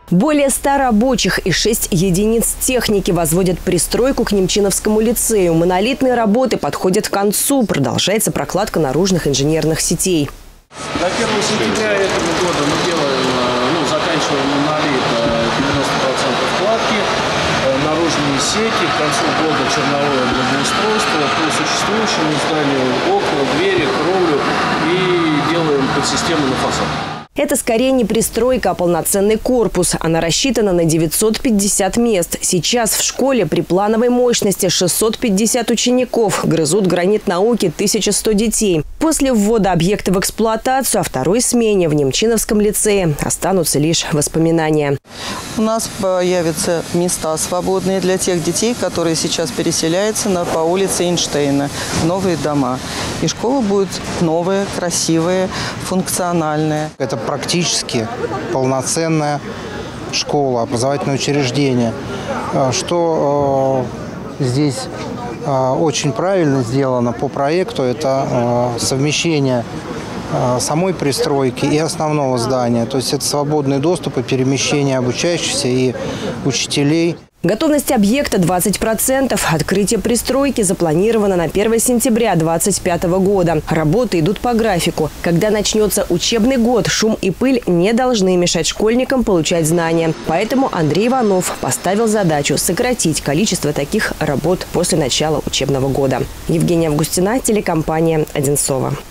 Более 100 рабочих и 6 единиц техники возводят пристройку к Немчиновскому лицею. Монолитные работы подходят к концу. Продолжается прокладка наружных инженерных сетей. До 1 сентября этого года мы делаем, заканчиваем монолит 90% кладки, наружные сети, к концу года черновое благоустройство по существующему зданию, окна, двери, кровлю и делаем подсистему на фасад. Это скорее не пристройка, а полноценный корпус. Она рассчитана на 950 мест. Сейчас в школе при плановой мощности 650 учеников. Грызут гранит науки 1100 детей. После ввода объекта в эксплуатацию о второй смене в Немчиновском лицее останутся лишь воспоминания. У нас появятся места свободные для тех детей, которые сейчас переселяются по улице Эйнштейна в новые дома. И школа будет новая, красивая, функциональная. Это практически полноценная школа, образовательное учреждение. Что здесь очень правильно сделано по проекту, это совмещение самой пристройки и основного здания. То есть это свободный доступ и перемещение обучающихся и учителей. Готовность объекта 20%. Открытие пристройки запланировано на 1 сентября 2025 года. Работы идут по графику. Когда начнется учебный год, шум и пыль не должны мешать школьникам получать знания. Поэтому Андрей Иванов поставил задачу сократить количество таких работ после начала учебного года. Евгения Августина, телекомпания «Одинцово».